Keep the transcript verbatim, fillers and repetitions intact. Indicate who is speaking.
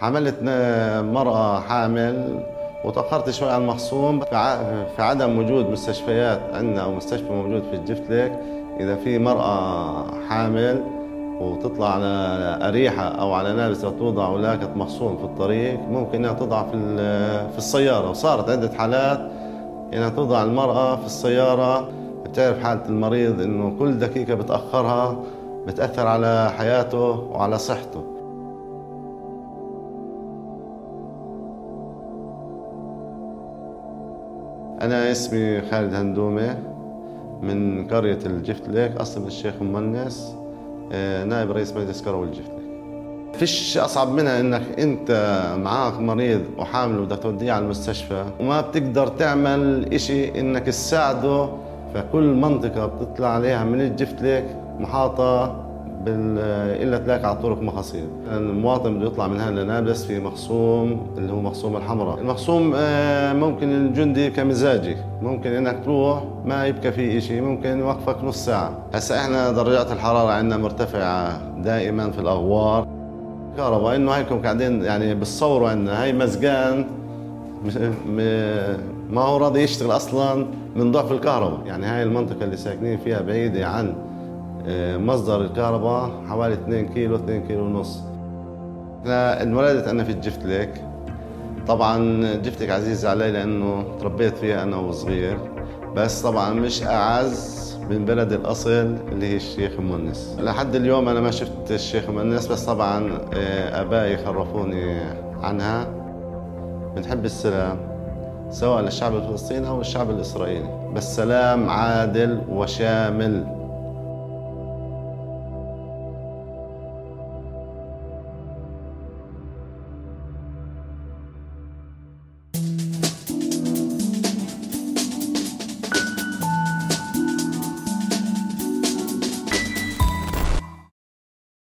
Speaker 1: حملت مرأة حامل وتأخرت شوي على المخصوم. في عدم وجود مستشفيات عندنا أو مستشفى موجود في الجفتلك، إذا في مرأة حامل وتطلع على أريحة أو على نابلس توضع ولاكة مخصوم في الطريق، ممكن إنها توضع في في السيارة. وصارت عدة حالات إنها توضع المرأة في السيارة. بتعرف حالة المريض إنه كل دقيقة بتأخرها بتأثر على حياته وعلى صحته. أنا اسمي خالد هندومة من قرية الجفتلك، أصل من الشيخ ممنس، نائب رئيس مجلس كروي الجفتلك. فيش أصعب منها إنك أنت معاك مريض وحامل وبدك توديه على المستشفى وما بتقدر تعمل إشي إنك تساعده. فكل منطقة بتطلع عليها من الجفتلك محاطة بال إلا تلاقي على الطرق مخاصير. المواطن بده يطلع من هنا لنابلس في مخصوم اللي هو مخصوم الحمراء. المخصوم ممكن الجندي كمزاجي، ممكن انك تروح ما يبقى فيه شيء، ممكن يوقفك نص ساعة. هسا احنا درجات الحرارة عندنا مرتفعة دائما في الأغوار. كهرباء انه هيكم قاعدين يعني بتصوروا عندنا هاي مزقان ما هو راضي يشتغل اصلا من ضعف الكهرباء. يعني هاي المنطقة اللي ساكنين فيها بعيدة عن مصدر الكهرباء حوالي اثنين كيلو اثنين كيلو ونص. انا انولدت انا في الجفتلك. طبعا الجفتلك عزيزة علي لانه تربيت فيها انا وصغير، بس طبعا مش اعز من بلد الاصل اللي هي الشيخ ممنس. لحد اليوم انا ما شفت الشيخ ممنس، بس طبعا ابائي خرفوني عنها. بنحب السلام سواء للشعب الفلسطيني او الشعب الاسرائيلي، بس سلام عادل وشامل.